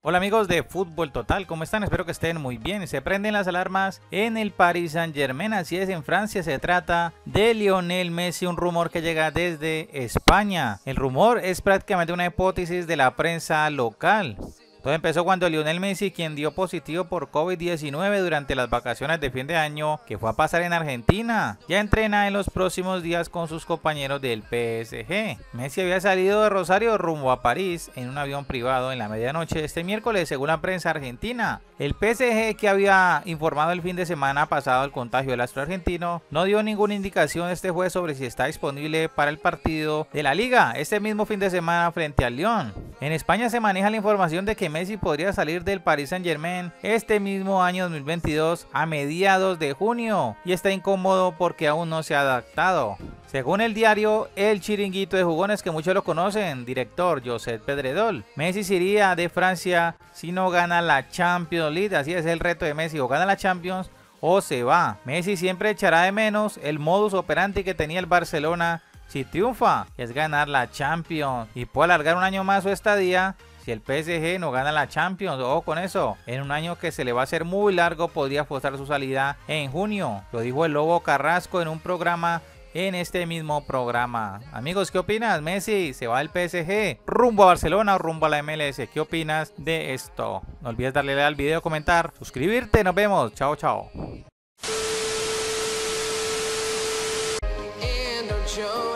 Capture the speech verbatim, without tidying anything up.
Hola amigos de Fútbol Total, ¿cómo están? Espero que estén muy bien. Se prenden las alarmas en el Paris Saint-Germain, así es, en Francia. Se trata de Lionel Messi, un rumor que llega desde España. El rumor es prácticamente una hipótesis de la prensa local. Todo empezó cuando Lionel Messi, quien dio positivo por COVID diecinueve durante las vacaciones de fin de año que fue a pasar en Argentina, ya entrena en los próximos días con sus compañeros del P S G. Messi había salido de Rosario rumbo a París en un avión privado en la medianoche de este miércoles, según la prensa argentina. El P S G, que había informado el fin de semana pasado el contagio del astro argentino, no dio ninguna indicación este jueves sobre si está disponible para el partido de la Liga este mismo fin de semana frente al Lyon. En España se maneja la información de que Messi podría salir del Paris Saint-Germain este mismo año dos mil veintidós a mediados de junio y está incómodo porque aún no se ha adaptado. Según el diario El Chiringuito de Jugones, que muchos lo conocen, director Josep Pedrerol, Messi se iría de Francia si no gana la Champions League. Así es el reto de Messi: o gana la Champions o se va. Messi siempre echará de menos el modus operandi que tenía el Barcelona si triunfa, que es ganar la Champions, y puede alargar un año más su estadía si el P S G no gana la Champions. Ojo con eso, en un año que se le va a hacer muy largo podría forzar su salida en junio. Lo dijo el Lobo Carrasco en un programa, en este mismo programa. Amigos, ¿qué opinas? Messi se va del P S G rumbo a Barcelona o rumbo a la M L S. ¿Qué opinas de esto? No olvides darle like al video, comentar, suscribirte. Nos vemos. Chao, chao.